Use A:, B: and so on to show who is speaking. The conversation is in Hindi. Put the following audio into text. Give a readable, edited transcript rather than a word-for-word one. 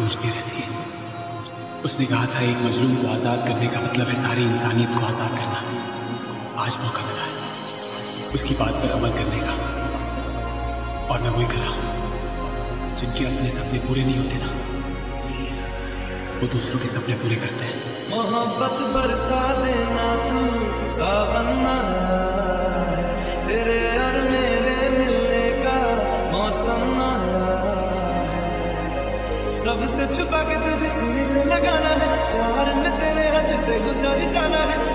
A: गूंजती रहती है। उसने कहा था एक मजलूम को आजाद करने का मतलब है सारी इंसानियत को आजाद करना। आज मौका मिला है उसकी बात पर अमल करने का, और मैं वही कर रहा हूं। जिनके अपने सपने पूरे नहीं होते ना, वो दूसरों के सपने पूरे करते हैं।
B: मोहब्बत बरसा देना तू, सावन आया है, तेरे और मेरे मिलने का मौसम आया है। सबसे छुपा के तुझे सीने से लगाना है, प्यार में तेरे हद से गुजर जाना है।